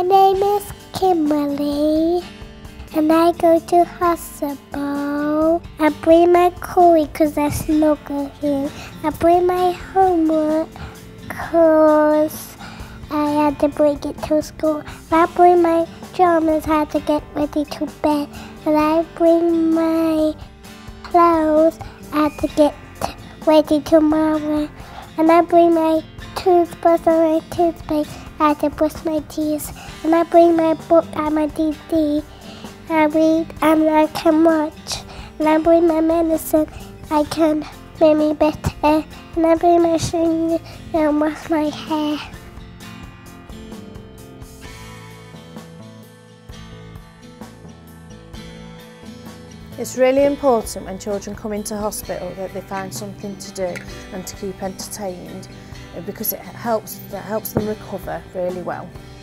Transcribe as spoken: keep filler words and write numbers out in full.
name is Kimberly and I go to hospital. I bring my coat because I snuggle here. I bring my homework because I had to bring it to school. I bring my pajamas, I had to get ready to bed. And I bring my clothes, I had to get ready tomorrow. And I bring my toothbrush and my toothpaste, I had to brush my teeth. And I bring my book and my D V D. I read and I can watch. And I bring my medicine, I can make me better. And I bring my shoes and wash my hair. It's really important when children come into hospital that they find something to do and to keep entertained, because it helps, that helps them recover really well.